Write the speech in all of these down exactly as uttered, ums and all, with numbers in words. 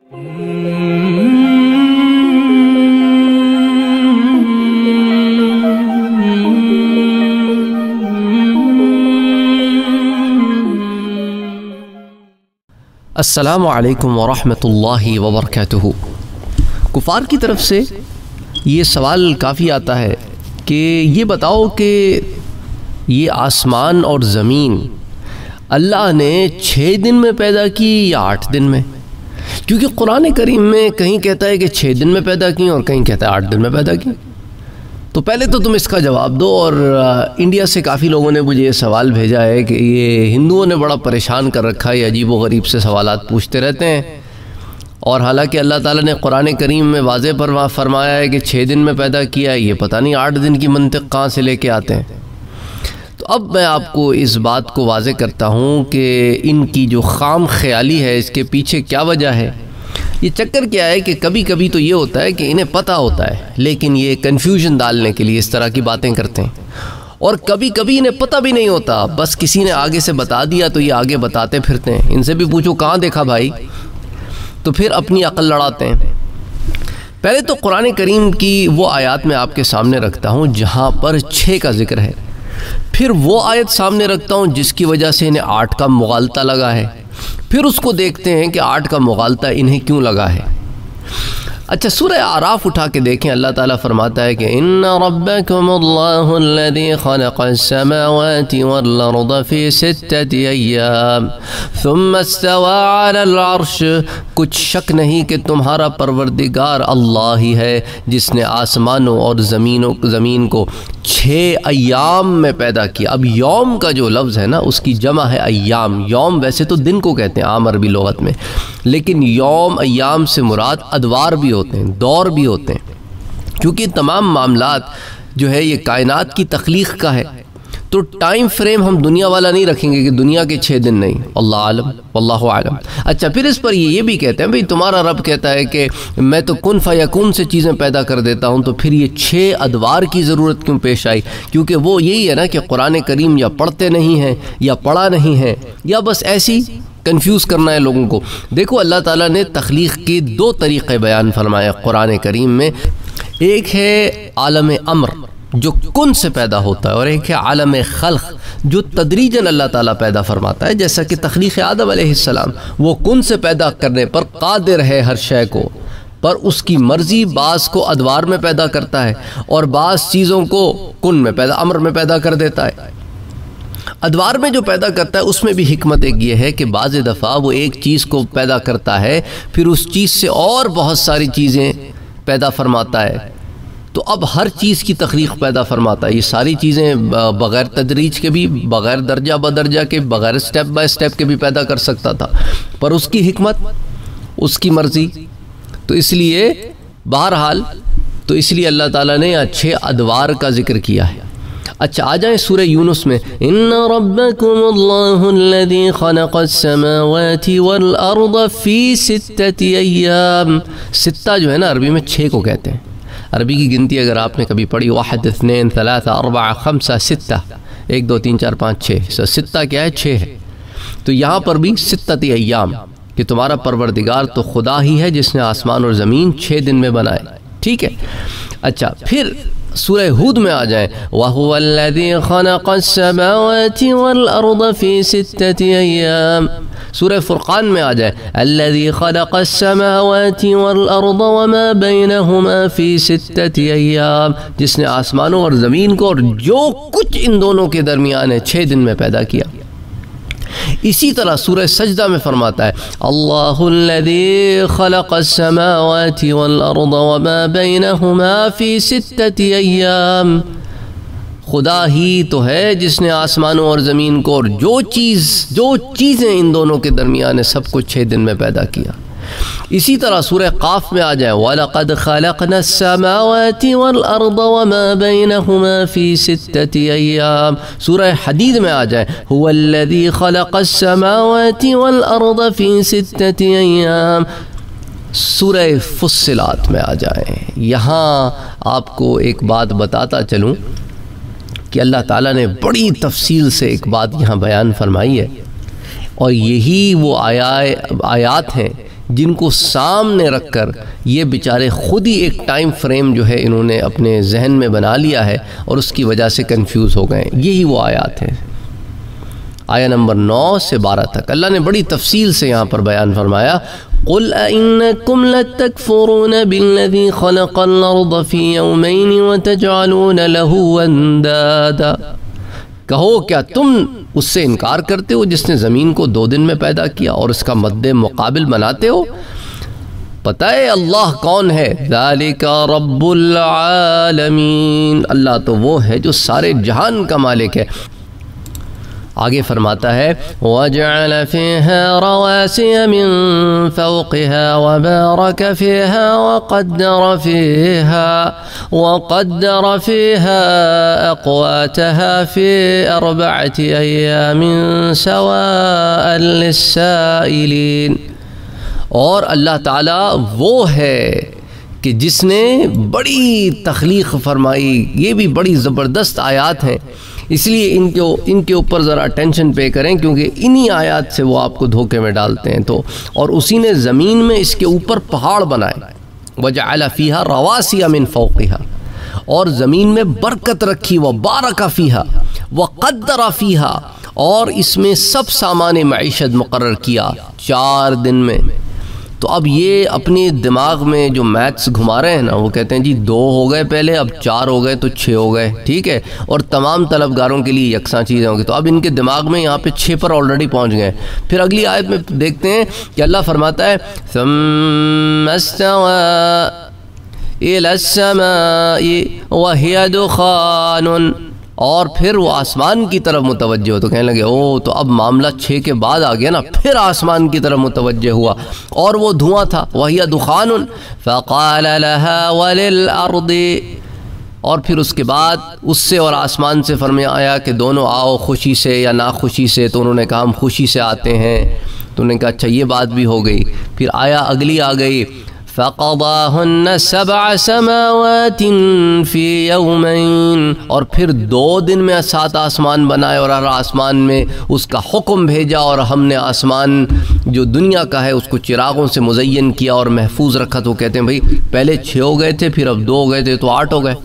السلام علیکم ورحمۃ اللہ وبرکاتہ۔ کفار کی طرف سے یہ سوال کافی آتا ہے کہ یہ بتاؤ کہ یہ آسمان اور زمین اللہ نے چھ دن میں پیدا کی یا آٹھ دن میں؟ کیونکہ قرآن کریم میں کہیں کہتا ہے کہ چھ دن میں پیدا کی اور کہیں کہتا ہے آٹھ دن میں پیدا کی۔ تو پہلے تو تم اس کا جواب دو۔ اور انڈیا سے کافی لوگوں نے مجھے یہ سوال بھیجا ہے کہ یہ ہندوؤں نے بڑا پریشان کر رکھا ہے، عجیب و غریب سے سوالات پوچھتے رہتے ہیں، اور حالانکہ اللہ تعالیٰ نے قرآن کریم میں واضح پر فرمایا ہے کہ چھ دن میں پیدا کیا ہے، یہ پتہ نہیں آٹھ دن کی منطق کہاں سے لے کے آتے ہیں۔ تو اب میں آپ کو اس بات کو واضح کرتا ہوں کہ ان کی جو خام خیالی ہے اس کے پیچھے کیا وجہ ہے۔ یہ چکر کیا ہے کہ کبھی کبھی تو یہ ہوتا ہے کہ انہیں پتہ ہوتا ہے لیکن یہ کنفیوژن ڈالنے کے لیے اس طرح کی باتیں کرتے ہیں، اور کبھی کبھی انہیں پتہ بھی نہیں ہوتا، بس کسی نے آگے سے بتا دیا تو یہ آگے بتاتے پھرتے ہیں۔ ان سے بھی پوچھو کہاں دیکھا بھائی، تو پھر اپنی عقل لڑاتے ہیں۔ پہلے تو قرآن کریم کی وہ آیات میں آپ کے سامنے رکھتا ہوں جہاں پر چھ کا ذکر ہے، پھر وہ آیت سامنے رکھتا ہوں جس کی وجہ سے انہیں آٹھ کا مغالطہ لگا ہے، پھر اس کو دیکھتے ہیں کہ آٹھ کا مغالطہ انہیں کیوں لگا ہے۔ اچھا، سورہ اعراف اٹھا کے دیکھیں، اللہ تعالیٰ فرماتا ہے کہ ان ربکم اللہ الذی خلق السماوات والارض فی ستۃ ایام ثم استوى علی العرش، کچھ شک نہیں کہ تمہارا پروردگار اللہ ہی ہے جس نے آسمانوں اور زمینوں زمین کو چھ ایام میں پیدا کیا۔ اب یوم کا جو لفظ ہے نا اس کی جمع ہے ایام۔ یوم ویسے تو دن کو کہتے ہیں عام عربی لغت میں، لیکن یوم ایام سے مراد ادوار بھی ہوتے ہیں، دور بھی ہوتے ہیں، کیونکہ تمام معاملات جو ہے یہ کائنات کی تخلیق کا ہے، تو ٹائم فریم ہم دنیا والا نہیں رکھیں گے کہ دنیا کے چھ دن نہیں، اللہ عالم واللہ عالم۔ اچھا، پھر اس پر یہ یہ بھی کہتے ہیں بھئی تمہارا رب کہتا ہے کہ میں تو کن فیکون سے چیزیں پیدا کر دیتا ہوں، تو پھر یہ چھ ادوار کی ضرورت کیوں پیش آئی؟ کیونکہ وہ یہی ہے نا کہ قرآن کریم یا پڑھتے نہیں ہیں یا پڑھا نہیں ہے یا بس ایسی کنفیوز کرنا ہے لوگوں کو۔ دیکھو، اللہ تعالیٰ نے تخلیق کے دو طریقے بیان فرمائے قرآن کریم میں، ایک ہے عالم امر جو کن سے پیدا ہوتا ہے، اور ایک ہے عالم خلق جو تدریجاً اللہ تعالیٰ پیدا فرماتا ہے، جیسا کہ تخلیق آدم علیہ السلام، وہ کن سے پیدا کرنے پر قادر ہے ہر شے کو، پر اس کی مرضی بعض کو ادوار میں پیدا کرتا ہے اور بعض چیزوں کو کن میں پیدا امر میں پیدا کر دیتا ہے۔ ادوار میں جو پیدا کرتا ہے اس میں بھی حکمت ایک یہ ہے کہ بعض دفعہ وہ ایک چیز کو پیدا کرتا ہے، پھر اس چیز سے اور بہت ساری چیزیں پیدا فرماتا ہے، تو اب ہر چیز کی تخلیق پیدا فرماتا ہے۔ یہ ساری چیزیں بغیر تدریج کے بھی، بغیر درجہ بدرجہ کے، بغیر سٹیپ بائی سٹیپ کے بھی پیدا کر سکتا تھا، پر اس کی حکمت، اس کی مرضی، تو اس لیے بہرحال تو اس لیے اللہ تعالیٰ نے یہاں چھ ادوار کا ذکر کیا ہے۔ اچھا، آ جائیں سورہ یونس میں، ان ربکم اللہ الذی خلق السماوات والارض فی ستۃ ایام۔ ستہ جو ہے نا عربی میں چھ کو کہتے ہیں۔ عربی کی گنتی اگر آپ نے کبھی پڑھی، واحد اثنین ثلاثہ اربع خمسہ ستہ، ایک دو تین چار پانچ چھ، ستہ کیا ہے؟ چھ ہے۔ تو یہاں پر بھی ستۃ ایام کہ تمہارا پروردگار تو خدا ہی ہے جس نے آسمان اور زمین چھ دن میں بنائے، ٹھیک ہے۔ اچھا، پھر سورہ ہود میں آ جائیں، وَهُوَ الَّذِي خَلَقَ السَّمَاوَاتِ وَالْأَرْضَ فِي سِتَّةِ أَيَّامٍ۔ سورہ فرقان میں آ جائیں، الَّذِي خَلَقَ السَّمَاوَاتِ وَالْأَرْضَ وَمَا بَيْنَهُمَا فِي سِتَّةِ أَيَّامٍ، جس نے آسمانوں اور زمین کو اور جو کچھ ان دونوں کے درمیان ہے چھ دن میں پیدا کیا۔ اسی طرح سورہ سجدہ میں فرماتا ہے، اللہ الذی خلق السماوات والارض وما بینہما فی ستۃ ایام، خدا ہی تو ہے جس نے آسمانوں اور زمین کو اور جو چیز جو چیزیں ان دونوں کے درمیان ہے سب کو چھ دن میں پیدا کیا۔ اسی طرح سورہ قاف میں آ جائیں، وَلَقَدْ خَلَقْنَا السَّمَاوَاتِ وَالْأَرْضَ وَمَا بَيْنَهُمَا فِي سِتَّةِ أَيَّامٍ۔ سورہ حدید میں آ جائیں، هُوَ الَّذِي خَلَقَ السَّمَاوَاتِ وَالْأَرْضَ فِي سِتَّةِ أَيَّامٍ۔ سورہ فصلات میں آ جائیں، یہاں آپ کو ایک بات بتاتا چلوں کہ اللہ تعالیٰ نے بڑی تفصیل سے ایک بات یہاں بیان فرمائی ہے، اور یہی وہ آیات ہیں جن کو سامنے رکھ کر یہ بیچارے خود ہی ایک ٹائم فریم جو ہے انہوں نے اپنے ذہن میں بنا لیا ہے اور اس کی وجہ سے کنفیوز ہو گئے. یہی وہ آیات ہیں. آیا نمبر نو سے بارہ تک اللہ نے بڑی تفصیل سے یہاں پر بیان فرمایا. قُلْ أَإِنَّكُمْ لَتَكْفُرُونَ بِالَّذِي خَلَقَ الْأَرْضَ فِي يَوْمَيْنِ وَتَجْعَلُونَ لَهُ أَنْدَادًا. کہو کیا تم اس سے انکار کرتے ہو جس نے زمین کو دو دن میں پیدا کیا اور اس کا مد مقابل بناتے ہو؟ پتہ ہے اللہ کون ہے؟ ذَلِكَ رَبُّ الْعَالَمِينَ. اللہ تو وہ ہے جو سارے جہان کا مالک ہے. آگے فرماتا ہے وَجَعَلَ فِيهَا رَوَاسِيَ مِن فَوْقِهَا وَبَارَكَ فِيهَا وَقَدَّرَ فِيهَا وَقَدَّرَ فِيهَا أَقْوَاتَهَا فِي أَرْبَعَةِ أَيَّامٍ سَوَاءً لِلسَّائِلِينَ. اور اللہ تعالیٰ وہ ہے کہ جس نے بڑی تخلیق فرمائی. یہ بھی بڑی زبردست آیات ہیں، اس لیے ان کے ان کے اوپر ذرا اٹینشن پے کریں کیونکہ انہی آیات سے وہ آپ کو دھوکے میں ڈالتے ہیں. تو اور اسی نے زمین میں اس کے اوپر پہاڑ بنائے. وَجَعَلَ فِيهَا رَوَاسِيَ مِن فَوْقِهَا. اور زمین میں برکت رکھی. وَبَارَكَ فِيهَا وَقَدَّرَ فِيهَا. اور اس میں سب سامان معیشت مقرر کیا چار دن میں. تو اب یہ اپنے دماغ میں جو میتھس گھما رہے ہیں نا، وہ کہتے ہیں جی دو ہو گئے پہلے، اب چار ہو گئے تو چھ ہو گئے. ٹھیک ہے، اور تمام طلبگاروں کے لیے یکساں چیزیں ہوں گی. تو اب ان کے دماغ میں یہاں پہ چھ پر آلریڈی پہنچ گئے. پھر اگلی آیت میں دیکھتے ہیں کہ اللہ فرماتا ہے ثُمَّ اسْتَوَىٰ إِلَى السَّمَاءِ وَهِيَ دُخَانٌ. اور پھر وہ آسمان کی طرف متوجہ ہو. تو کہنے لگے او تو اب معاملہ چھ کے بعد آ گیا نا. پھر آسمان کی طرف متوجہ ہوا اور وہ دھواں تھا. وَهِيَ دُخَانٌ فَقَالَ لَهَا وَلِلْأَرْضِ. اور پھر اس کے بعد اس سے اور آسمان سے فرمایا آیا کہ دونوں آؤ خوشی سے یا ناخوشی سے. تو انہوں نے کہا ہم خوشی سے آتے ہیں. تو انہوں نے کہا اچھا یہ بات بھی ہو گئی. پھر آیا اگلی آ گئی فَقَضَاهُنَّ سَبْعَ سَمَاوَاتٍ فِي يَوْمَيْنِ. اور پھر دو دن میں سات آسمان بنائے اور ہر آسمان میں اس کا حکم بھیجا. اور ہم نے آسمان جو دنیا کا ہے اس کو چراغوں سے مزین کیا اور محفوظ رکھا. تو کہتے ہیں بھئی پہلے چھ ہو گئے تھے، پھر اب دو ہو گئے تھے تو آٹھ ہو گئے.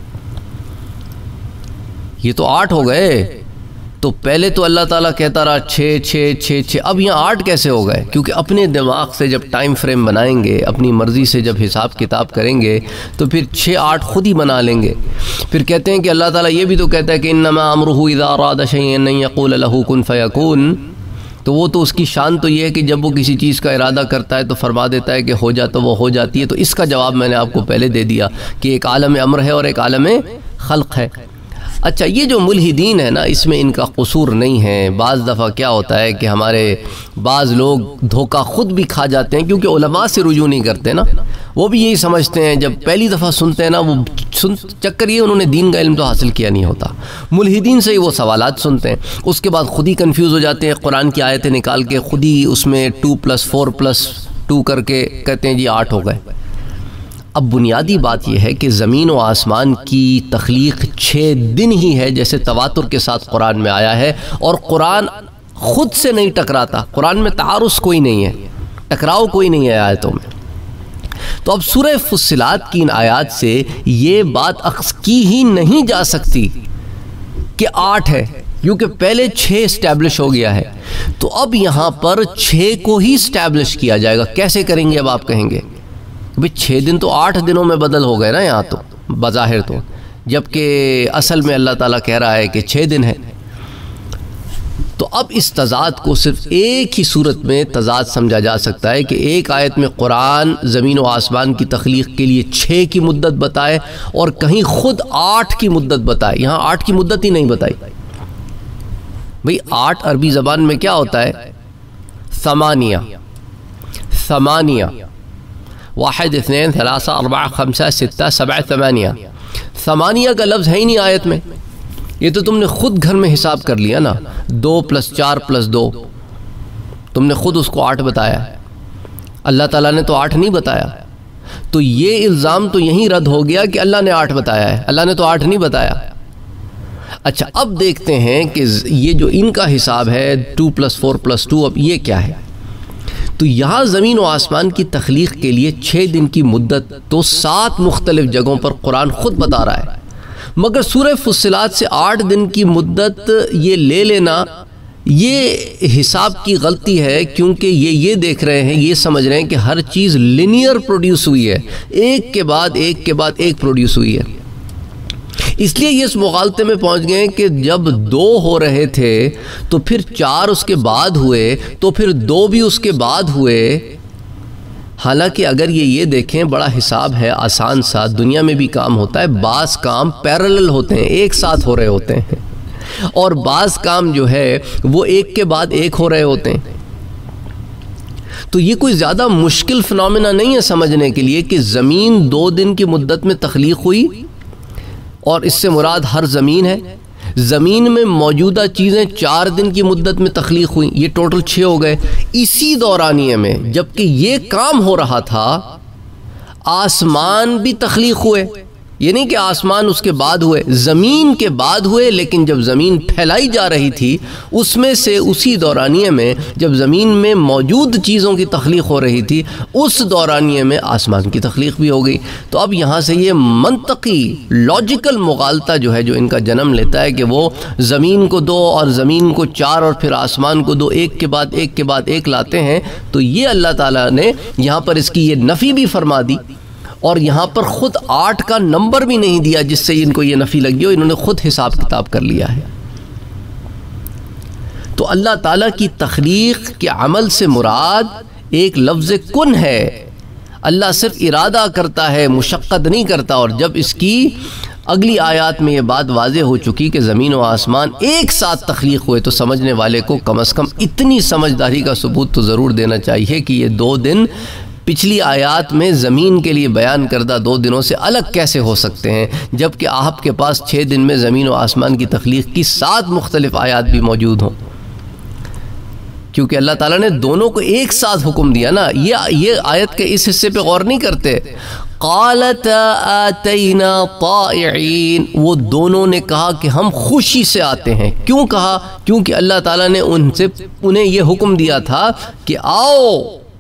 یہ تو آٹھ ہو گئے. تو پہلے تو اللہ تعالیٰ کہتا رہا چھ چھ چھ چھ، اب یہاں آٹھ کیسے ہو گئے؟ کیونکہ اپنے دماغ سے جب ٹائم فریم بنائیں گے، اپنی مرضی سے جب حساب کتاب کریں گے تو پھر چھ آٹھ خود ہی بنا لیں گے. پھر کہتے ہیں کہ اللہ تعالیٰ یہ بھی تو کہتا ہے کہ انما امرہ اذا اراد شیئا ان یقول له کن فیکون. تو وہ تو اس کی شان تو یہ ہے کہ جب وہ کسی چیز کا ارادہ کرتا ہے تو فرما دیتا ہے کہ ہو جا تو وہ ہو جاتی ہے. تو اس کا جواب میں نے آپ کو پہلے دے دیا کہ ایک عالم امر ہے اور ایک عالم خلق ہے. اچھا یہ جو ملحدین ہے نا، اس میں ان کا قصور نہیں ہے. بعض دفعہ کیا ہوتا ہے کہ ہمارے بعض لوگ دھوکہ خود بھی کھا جاتے ہیں کیونکہ علماء سے رجوع نہیں کرتے نا. وہ بھی یہی سمجھتے ہیں جب پہلی دفعہ سنتے ہیں نا، وہ سن چکر یہ انہوں نے دین کا علم تو حاصل کیا نہیں ہوتا. ملحدین سے ہی وہ سوالات سنتے ہیں، اس کے بعد خود ہی کنفیوز ہو جاتے ہیں. قرآن کی آیتیں نکال کے خود ہی اس میں two plus four plus two کر کے کہتے ہیں جی آٹھ ہو گئے. اب بنیادی بات یہ ہے کہ زمین و آسمان کی تخلیق چھ دن ہی ہے جیسے تواتر کے ساتھ قرآن میں آیا ہے. اور قرآن خود سے نہیں ٹکراتا. قرآن میں تعارض کوئی نہیں ہے، ٹکراؤ کوئی نہیں ہے آیتوں میں. تو اب سورہ فصلات کی ان آیات سے یہ بات اخذ کی ہی نہیں جا سکتی کہ آٹھ ہے، کیونکہ پہلے چھ اسٹیبلش ہو گیا ہے. تو اب یہاں پر چھ کو ہی اسٹیبلش کیا جائے گا. کیسے کریں گے؟ اب آپ کہیں گے بھئی چھ دن تو آٹھ دنوں میں بدل ہو گئے نا یہاں تو بظاہر تو، جبکہ اصل میں اللہ تعالیٰ کہہ رہا ہے کہ چھ دن ہے. تو اب اس تضاد کو صرف ایک ہی صورت میں تضاد سمجھا جا سکتا ہے کہ ایک آیت میں قرآن زمین و آسمان کی تخلیق کے لیے چھ کی مدت بتائے اور کہیں خود آٹھ کی مدت بتائے. یہاں آٹھ کی مدت ہی نہیں بتائی. بھئی آٹھ عربی زبان میں کیا ہوتا ہے؟ ثمانیہ. ثمانیہ واحد اثنین ثلاثہ اربع خمسہ ستہ سبع ثمانیہ. ثمانیہ کا لفظ ہے ہی نہیں آیت میں. یہ تو تم نے خود گھر میں حساب کر لیا نا، دو پلس چار پلس دو، تم نے خود اس کو آٹھ بتایا. اللہ تعالیٰ نے تو آٹھ نہیں بتایا. تو یہ الزام تو یہیں رد ہو گیا کہ اللہ نے آٹھ بتایا ہے. اللہ نے تو آٹھ نہیں بتایا. اچھا اب دیکھتے ہیں کہ یہ جو ان کا حساب ہے two plus four plus two, اب یہ کیا ہے؟ تو یہاں زمین و آسمان کی تخلیق کے لیے چھ دن کی مدت تو سات مختلف جگہوں پر قرآن خود بتا رہا ہے، مگر سورہ فصلات سے آٹھ دن کی مدت یہ لے لینا یہ حساب کی غلطی ہے، کیونکہ یہ یہ دیکھ رہے ہیں، یہ سمجھ رہے ہیں کہ ہر چیز لینئر پروڈیوس ہوئی ہے، ایک کے بعد ایک کے بعد ایک پروڈیوس ہوئی ہے، اس لیے یہ اس مغالطے میں پہنچ گئے ہیں کہ جب دو ہو رہے تھے تو پھر چار اس کے بعد ہوئے تو پھر دو بھی اس کے بعد ہوئے۔ حالانکہ اگر یہ یہ دیکھیں بڑا حساب ہے آسان سا، دنیا میں بھی کام ہوتا ہے، بعض کام پیرلل ہوتے ہیں، ایک ساتھ ہو رہے ہوتے ہیں، اور بعض کام جو ہے وہ ایک کے بعد ایک ہو رہے ہوتے ہیں۔ تو یہ کوئی زیادہ مشکل فنومینا نہیں ہے سمجھنے کے لیے کہ زمین دو دن کی مدت میں تخلیق ہوئی، اور اس سے مراد ہر زمین ہے، زمین میں موجودہ چیزیں چار دن کی مدت میں تخلیق ہوئی، یہ ٹوٹل چھ ہو گئے۔ اسی دورانیے میں جبکہ یہ کام ہو رہا تھا آسمان بھی تخلیق ہوئے، یہ نہیں کہ آسمان اس کے بعد ہوئے، زمین کے بعد ہوئے، لیکن جب زمین پھیلائی جا رہی تھی اس میں سے اسی دورانیے میں جب زمین میں موجود چیزوں کی تخلیق ہو رہی تھی اس دورانیے میں آسمان کی تخلیق بھی ہو گئی۔ تو اب یہاں سے یہ منطقی لاجیکل مغالطہ جو ہے جو ان کا جنم لیتا ہے کہ وہ زمین کو دو اور زمین کو چار اور پھر آسمان کو دو، ایک کے بعد ایک کے بعد ایک لاتے ہیں، تو یہ اللہ تعالیٰ نے یہاں پر اس کی یہ نفی بھی فرما دی، اور یہاں پر خود آٹھ کا نمبر بھی نہیں دیا جس سے ان کو یہ نفی لگی ہو، انہوں نے خود حساب کتاب کر لیا ہے۔ تو اللہ تعالیٰ کی تخلیق کے عمل سے مراد ایک لفظ کن ہے، اللہ صرف ارادہ کرتا ہے، مشقت نہیں کرتا۔ اور جب اس کی اگلی آیات میں یہ بات واضح ہو چکی کہ زمین و آسمان ایک ساتھ تخلیق ہوئے، تو سمجھنے والے کو کم از کم اتنی سمجھداری کا ثبوت تو ضرور دینا چاہیے کہ یہ دو دن پچھلی آیات میں زمین کے لیے بیان کردہ دو دنوں سے الگ کیسے ہو سکتے ہیں، جبکہ آپ کے پاس چھ دن میں زمین و آسمان کی تخلیق کی سات مختلف آیات بھی موجود ہوں، کیونکہ اللہ تعالیٰ نے دونوں کو ایک ساتھ حکم دیا نا۔ یہ یہ آیت کے اس حصے پہ غور نہیں کرتے، قالتا آتینا طائعین، وہ دونوں نے کہا کہ ہم خوشی سے آتے ہیں۔ کیوں کہا؟ کیونکہ اللہ تعالیٰ نے ان سے انہیں یہ حکم دیا تھا کہ آؤ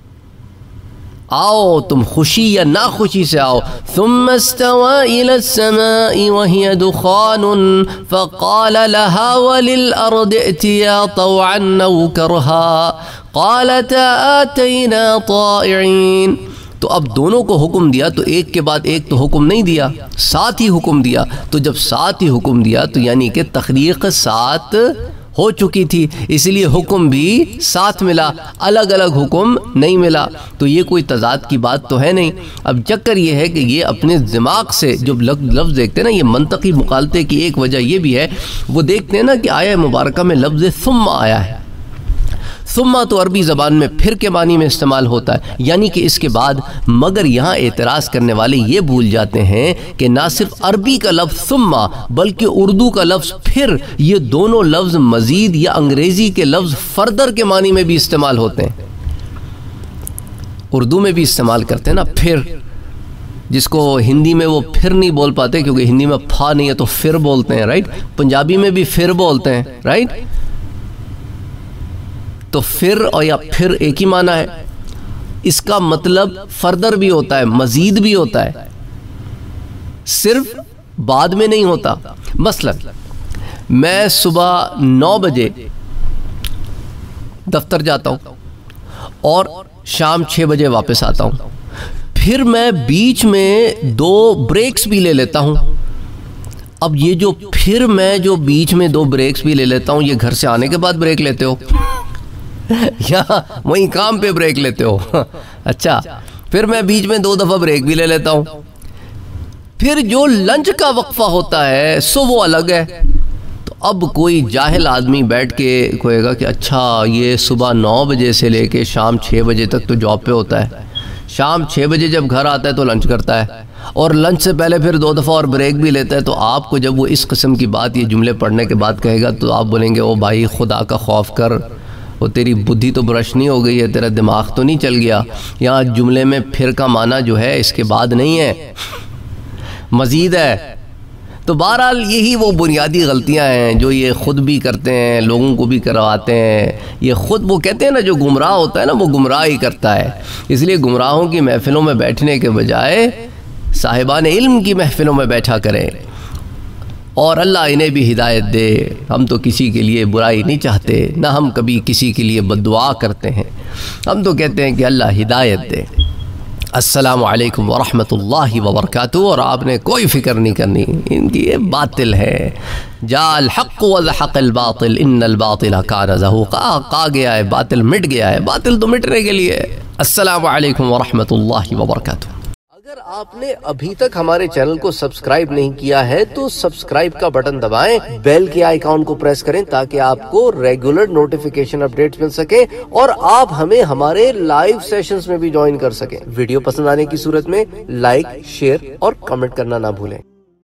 آؤ تم خوشی یا ناخوشی سے آؤ۔ ثم استوى الى السماء وهي دخان فقال لها وللارض ائتيا طوعا او كرها قالتا آتينا طائعين۔ تو اب دونوں کو حکم دیا تو ایک کے بعد ایک تو حکم نہیں دیا، ساتھ ہی حکم دیا۔ تو جب ساتھ ہی حکم دیا تو یعنی کہ تخلیق ساتھ ہو چکی تھی، اس لیے حکم بھی ساتھ ملا، الگ الگ حکم نہیں ملا۔ تو یہ کوئی تضاد کی بات تو ہے نہیں۔ اب چکر یہ ہے کہ یہ اپنے دماغ سے جب لفظ دیکھتے ہیں نا، یہ منطقی مغالطے کی ایک وجہ یہ بھی ہے، وہ دیکھتے ہیں نا کہ آیہ مبارکہ میں لفظ ثم آیا ہے، ثم تو عربی زبان میں پھر کے معنی میں استعمال ہوتا ہے، یعنی کہ اس کے بعد۔ مگر یہاں اعتراض کرنے والے یہ بھول جاتے ہیں کہ نہ صرف عربی کا لفظ ثم بلکہ اردو کا لفظ پھر، یہ دونوں لفظ مزید یا انگریزی کے لفظ فردر کے معنی میں بھی استعمال ہوتے ہیں۔ اردو میں بھی استعمال کرتے ہیں نا پھر، جس کو ہندی میں وہ پھر نہیں بول پاتے کیونکہ ہندی میں پھا نہیں ہے تو پھر بولتے ہیں، رائٹ؟ پنجابی میں بھی پھر بولتے ہیں، رائٹ؟ تو پھر اور یا پھر ایک ہی معنی ہے، اس کا مطلب فردر بھی ہوتا ہے، مزید بھی ہوتا ہے، صرف بعد میں نہیں ہوتا۔ مثلا میں صبح نو بجے دفتر جاتا ہوں اور شام چھ بجے واپس آتا ہوں، پھر میں بیچ میں دو بریکس بھی لے لیتا ہوں۔ اب یہ جو پھر میں جو بیچ میں دو بریکس بھی لے لیتا ہوں، یہ گھر سے آنے کے بعد بریک لیتے ہو یا وہیں کام پہ بریک لیتے ہو؟ اچھا، پھر میں بیچ میں دو دفعہ بریک بھی لے لیتا ہوں۔ پھر جو لنچ کا وقفہ ہوتا ہے سو وہ الگ ہے۔ تو اب کوئی جاہل آدمی بیٹھ کے کہے گا کہ اچھا یہ صبح نو بجے سے لے کے شام چھ بجے تک تو جاب پہ ہوتا ہے، شام چھ بجے جب گھر آتا ہے تو لنچ کرتا ہے، اور لنچ سے پہلے پھر دو دفعہ اور بریک بھی لیتا ہے۔ تو آپ کو جب وہ اس قسم کی بات یہ جملے پڑھنے کے بعد کہے گا تو آپ بولیں گے او بھائی خدا کا خوف کر، وہ تیری بدھی تو برش نہیں ہو گئی ہے، تیرا دماغ تو نہیں چل گیا؟ یہاں جملے میں پھر کا معنی جو ہے اس کے بعد نہیں ہے، مزید ہے۔ تو بہرحال یہی وہ بنیادی غلطیاں ہیں جو یہ خود بھی کرتے ہیں، لوگوں کو بھی کرواتے ہیں. یہ خود وہ کہتے ہیں نا، جو گمراہ ہوتا ہے نا وہ گمراہ ہی کرتا ہے. اس لیے گمراہوں کی محفلوں میں بیٹھنے کے بجائے صاحبان علم کی محفلوں میں بیٹھا کریں، اور اللہ انہیں بھی ہدایت دے. ہم تو کسی کے لیے برائی نہیں چاہتے، نہ ہم کبھی کسی کے لیے بد دعا کرتے ہیں. ہم تو کہتے ہیں کہ اللہ ہدایت دے. السلام علیکم ورحمۃ اللہ وبرکاتہ. اور آپ نے کوئی فکر نہیں کرنی، ان کی یہ باطل ہے. جاء الحق وزحق الباطل ان الباطل کان زہوقا. کہا گیا ہے باطل مٹ گیا ہے، باطل تو مٹنے کے لیے. السلام علیکم ورحمۃ اللہ وبرکاتہ. اگر آپ نے ابھی تک ہمارے چینل کو سبسکرائب نہیں کیا ہے تو سبسکرائب کا بٹن دبائیں، بیل کے آئیکن کو پریس کریں تاکہ آپ کو ریگولر نوٹیفیکیشن اپڈیٹس مل سکیں اور آپ ہمیں ہمارے لائیو سیشنز میں بھی جوائن کر سکیں. ویڈیو پسند آنے کی صورت میں لائک، شیئر اور کمنٹ کرنا نہ بھولیں.